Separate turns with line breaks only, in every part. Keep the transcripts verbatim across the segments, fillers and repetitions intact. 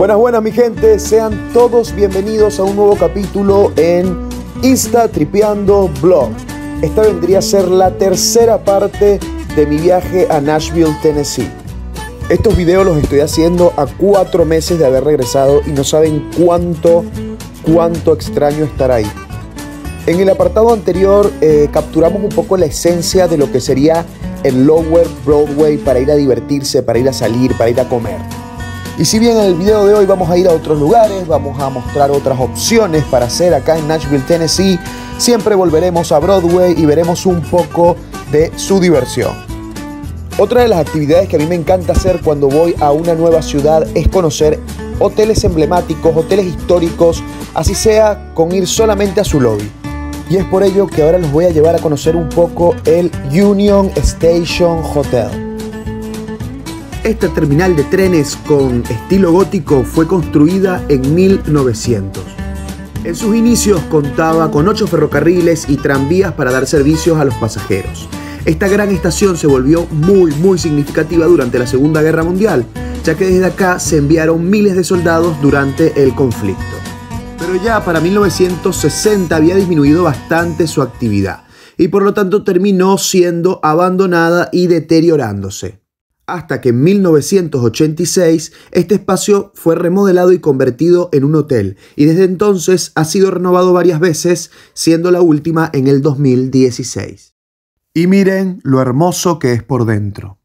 Buenas, buenas mi gente, sean todos bienvenidos a un nuevo capítulo en Insta Tripeando Blog. Esta vendría a ser la tercera parte de mi viaje a Nashville, Tennessee. Estos videos los estoy haciendo a cuatro meses de haber regresado y no saben cuánto, cuánto extraño estar ahí. En el apartado anterior eh, capturamos un poco la esencia de lo que sería el Lower Broadway para ir a divertirse, para ir a salir, para ir a comer. Y si bien en el video de hoy vamos a ir a otros lugares, vamos a mostrar otras opciones para hacer acá en Nashville, Tennessee, siempre volveremos a Broadway y veremos un poco de su diversión. Otra de las actividades que a mí me encanta hacer cuando voy a una nueva ciudad es conocer hoteles emblemáticos, hoteles históricos, así sea con ir solamente a su lobby. Y es por ello que ahora los voy a llevar a conocer un poco el Union Station Hotel. Esta terminal de trenes con estilo gótico fue construida en mil novecientos. En sus inicios contaba con ocho ferrocarriles y tranvías para dar servicios a los pasajeros. Esta gran estación se volvió muy muy significativa durante la Segunda Guerra Mundial, ya que desde acá se enviaron miles de soldados durante el conflicto. Pero ya para mil novecientos sesenta había disminuido bastante su actividad y por lo tanto terminó siendo abandonada y deteriorándose. Hasta que en mil novecientos ochenta y seis este espacio fue remodelado y convertido en un hotel y desde entonces ha sido renovado varias veces, siendo la última en el dos mil dieciséis. Y miren lo hermoso que es por dentro.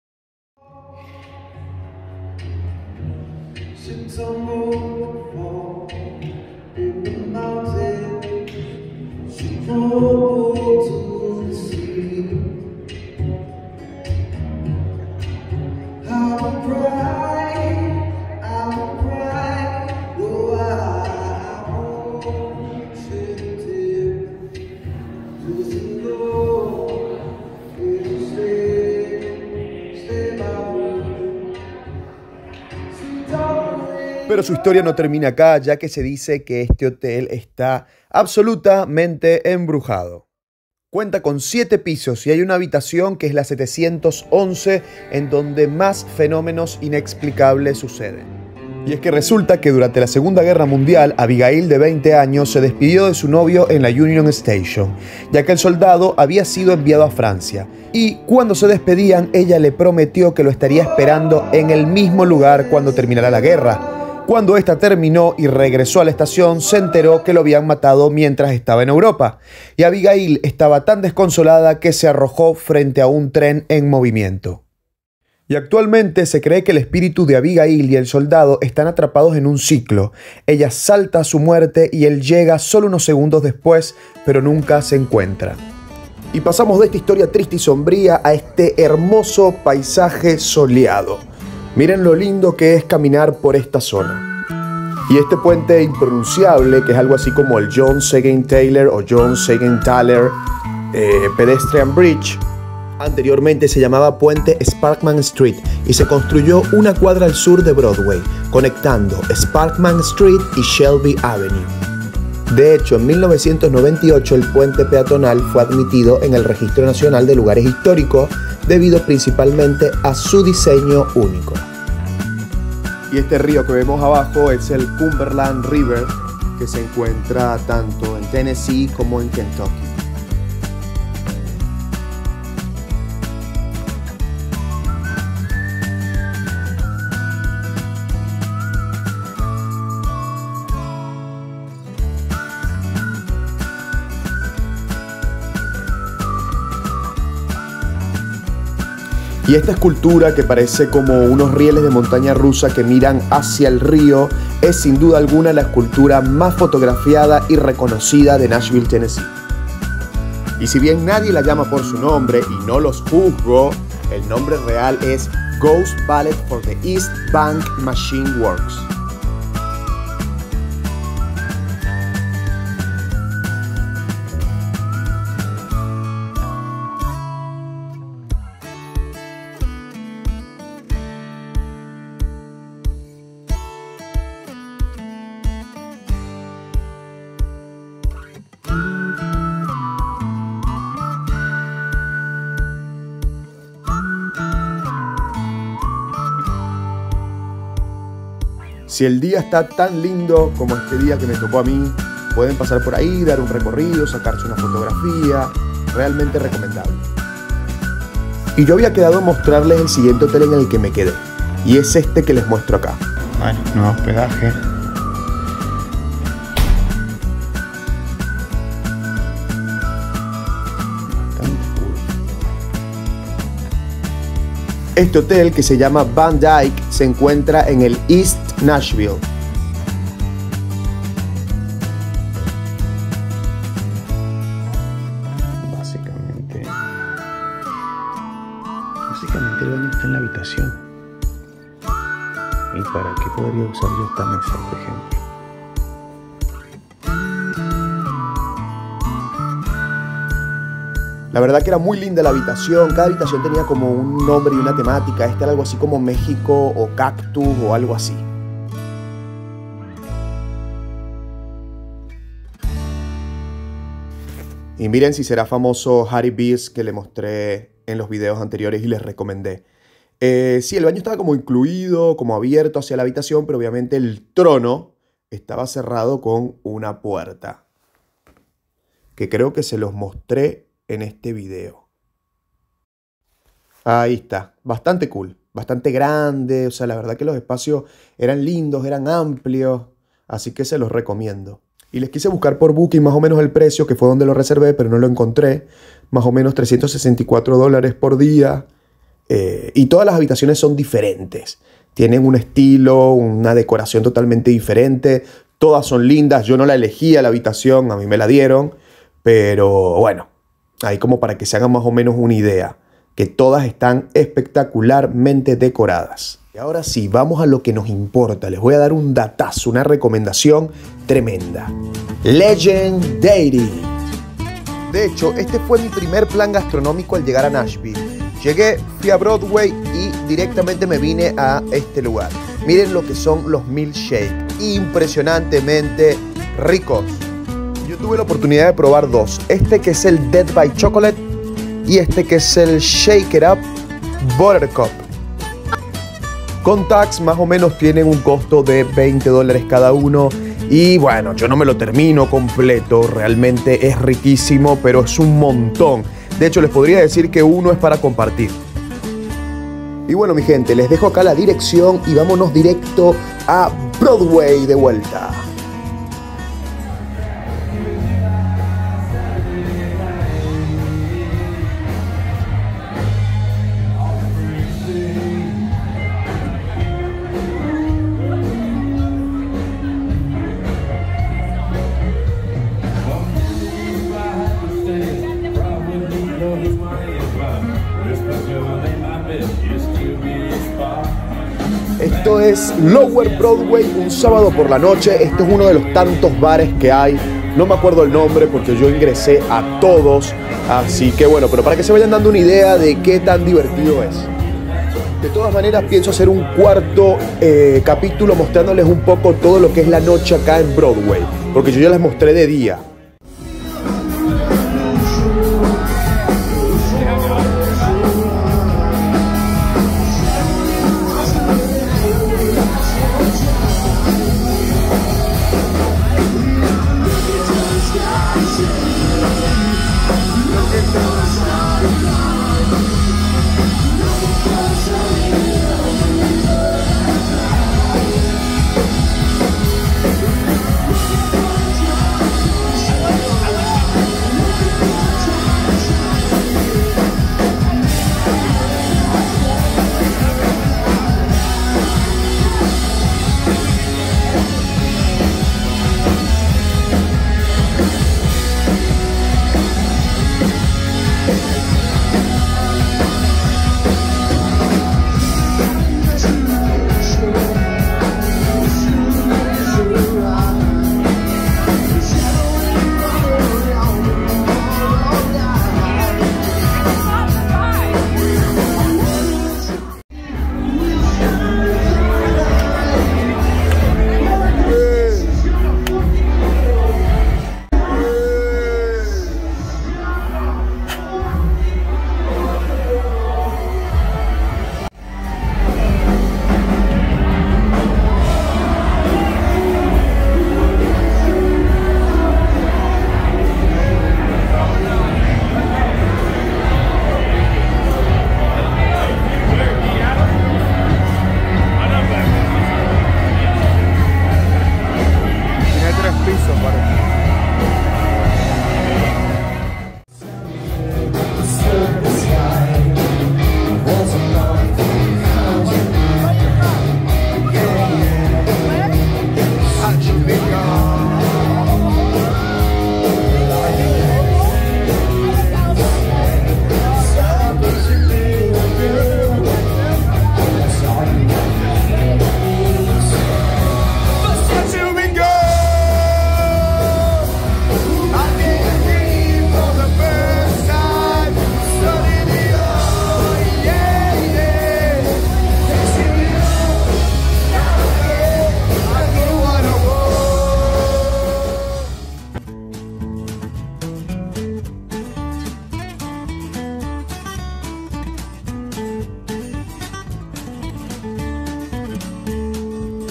Pero su historia no termina acá, ya que se dice que este hotel está absolutamente embrujado. Cuenta con siete pisos y hay una habitación que es la setecientos once en donde más fenómenos inexplicables suceden. Y es que resulta que durante la Segunda Guerra Mundial, Abigail de veinte años se despidió de su novio en la Union Station, ya que el soldado había sido enviado a Francia. Y cuando se despedían, ella le prometió que lo estaría esperando en el mismo lugar cuando terminara la guerra. Cuando esta terminó y regresó a la estación, se enteró que lo habían matado mientras estaba en Europa. Y Abigail estaba tan desconsolada que se arrojó frente a un tren en movimiento. Y actualmente se cree que el espíritu de Abigail y el soldado están atrapados en un ciclo. Ella salta a su muerte y él llega solo unos segundos después, pero nunca se encuentra. Y pasamos de esta historia triste y sombría a este hermoso paisaje soleado. Miren lo lindo que es caminar por esta zona. Y este puente impronunciable, que es algo así como el John Seguin Taylor o John Seguin Taylor eh, Pedestrian Bridge, anteriormente se llamaba Puente Sparkman Street y se construyó una cuadra al sur de Broadway, conectando Sparkman Street y Shelby Avenue. De hecho, en mil novecientos noventa y ocho el puente peatonal fue admitido en el Registro Nacional de Lugares Históricos debido principalmente a su diseño único. Y este río que vemos abajo es el Cumberland River, que se encuentra tanto en Tennessee como en Kentucky. Y esta escultura, que parece como unos rieles de montaña rusa que miran hacia el río, es sin duda alguna la escultura más fotografiada y reconocida de Nashville, Tennessee. Y si bien nadie la llama por su nombre y no los juzgo, el nombre real es Ghost Ballet for the East Bank Machine Works. Si el día está tan lindo como este día que me tocó a mí, pueden pasar por ahí, dar un recorrido, sacarse una fotografía. Realmente recomendable. Y yo había quedado en mostrarles el siguiente hotel en el que me quedé. Y es este que les muestro acá.
Bueno, nuevo hospedaje.
Este hotel, que se llama Van Dyke, se encuentra en el East Nashville.
Básicamente, básicamente el baño está en la habitación. ¿Y para qué podría usar yo esta mesa, por ejemplo?
La verdad que era muy linda la habitación. Cada habitación tenía como un nombre y una temática. Este era algo así como México o cactus o algo así. Y miren si será famoso Harry Bees, que le mostré en los videos anteriores y les recomendé. Eh, sí, el baño estaba como incluido, como abierto hacia la habitación, pero obviamente el trono estaba cerrado con una puerta, que creo que se los mostré en este video. Ahí está, bastante cool, bastante grande, o sea, la verdad que los espacios eran lindos, eran amplios, así que se los recomiendo. Y les quise buscar por Booking más o menos el precio, que fue donde lo reservé, pero no lo encontré. Más o menos trescientos sesenta y cuatro dólares por día. Eh, y todas las habitaciones son diferentes. Tienen un estilo, una decoración totalmente diferente. Todas son lindas. Yo no la elegí a la habitación, a mí me la dieron. Pero bueno, ahí como para que se hagan más o menos una idea. Que todas están espectacularmente decoradas. Y ahora sí, vamos a lo que nos importa. Les voy a dar un datazo, una recomendación tremenda. Legendary. De hecho, este fue mi primer plan gastronómico al llegar a Nashville. Llegué, fui a Broadway y directamente me vine a este lugar. Miren lo que son los milkshakes. Impresionantemente ricos. Yo tuve la oportunidad de probar dos. Este que es el Dead by Chocolate y este que es el Shake It Up Buttercup. Con tax más o menos tienen un costo de veinte dólares cada uno. Y bueno, yo no me lo termino completo. Realmente es riquísimo, pero es un montón. De hecho, les podría decir que uno es para compartir. Y bueno, mi gente, les dejo acá la dirección y vámonos directo a Broadway de vuelta. Esto es Lower Broadway, un sábado por la noche. Este es uno de los tantos bares que hay. No me acuerdo el nombre porque yo ingresé a todos. Así que bueno, pero para que se vayan dando una idea de qué tan divertido es. De todas maneras, pienso hacer un cuarto eh, capítulo mostrándoles un poco todo lo que es la noche acá en Broadway. Porque yo ya les mostré de día.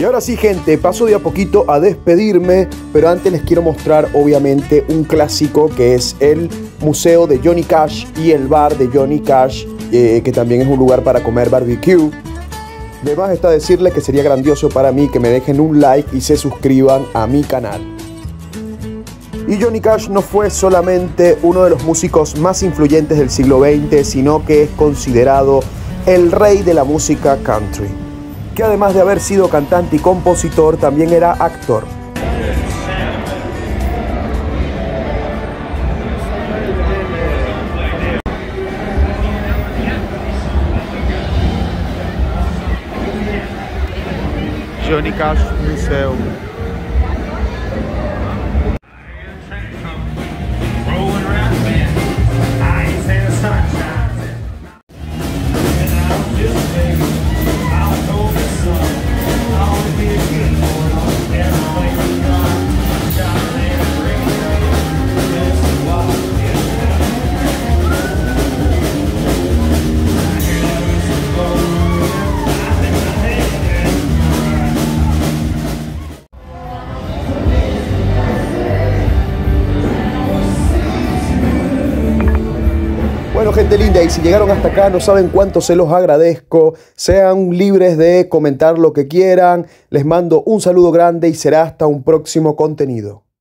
Y ahora sí, gente, paso de a poquito a despedirme, pero antes les quiero mostrar obviamente un clásico que es el museo de Johnny Cash y el bar de Johnny Cash, eh, que también es un lugar para comer barbecue. De más está decirles que sería grandioso para mí que me dejen un like y se suscriban a mi canal. Y Johnny Cash no fue solamente uno de los músicos más influyentes del siglo veinte, sino que es considerado el rey de la música country, que además de haber sido cantante y compositor, también era actor. Johnny Cash Museum. Bueno, gente linda, y si llegaron hasta acá no saben cuánto se los agradezco. Sean libres de comentar lo que quieran. Les mando un saludo grande y será hasta un próximo contenido.